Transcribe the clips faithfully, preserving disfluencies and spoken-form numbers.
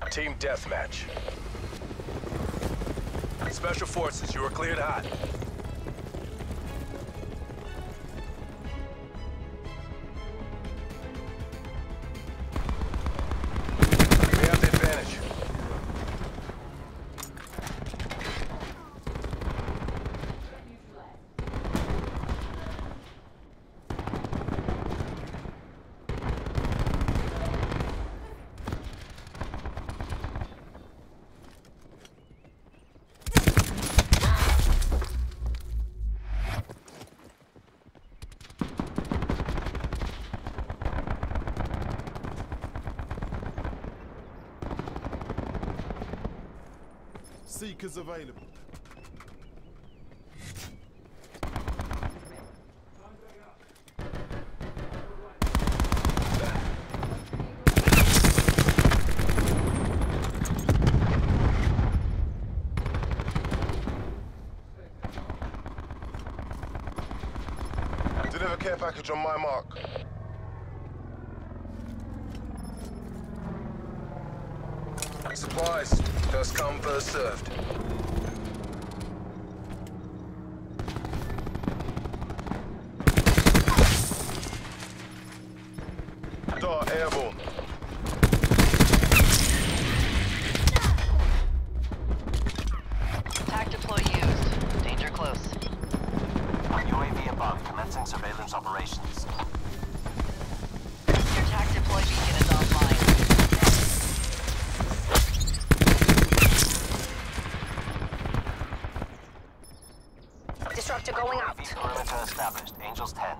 Team deathmatch. Special Forces, you are cleared hot. We have the advantage. Seekers available. Deliver care package on my mark. Supplies. First come, first served. Dart airborne. Tac deploy used. Danger close. U A V above, commencing surveillance operations. Your tac deploy beacon is offline. Disruptor going out. U A V perimeter established. Angels ten.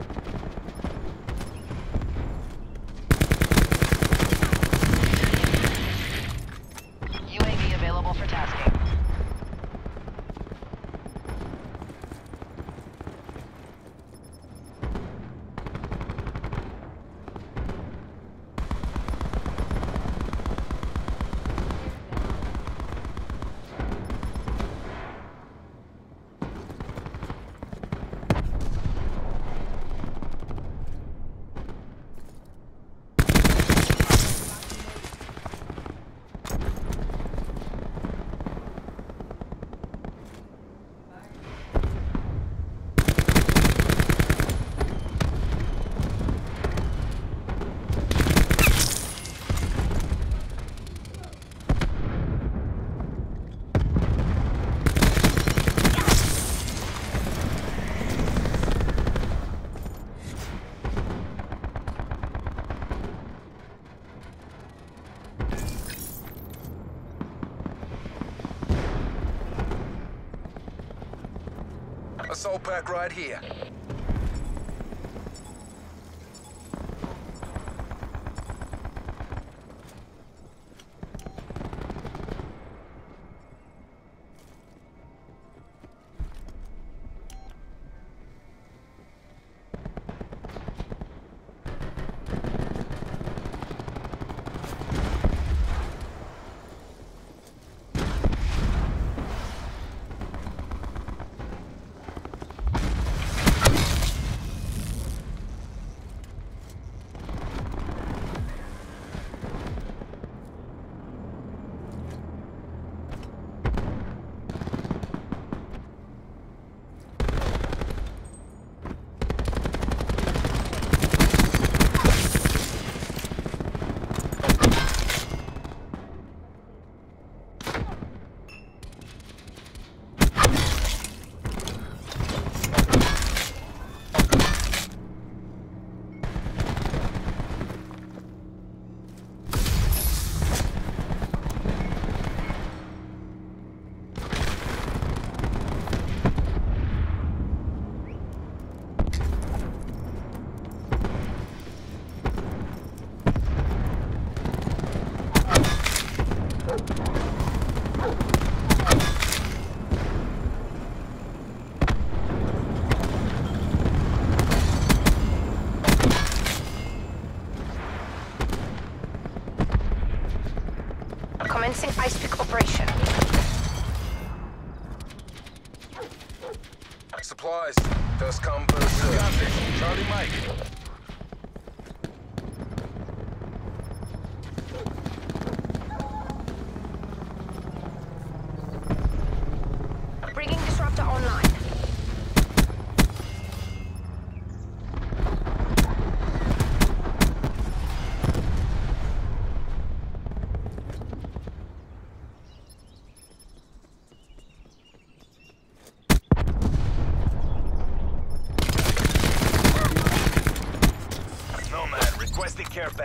U A V available for tasking. Assault pack right here. Commencing ice pick operation. Supplies. First come, first served. Got this. Charlie Mike.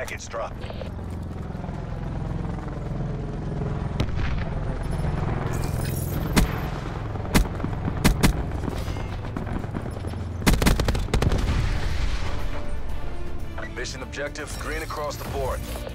package drop. Mission objective, green across the board.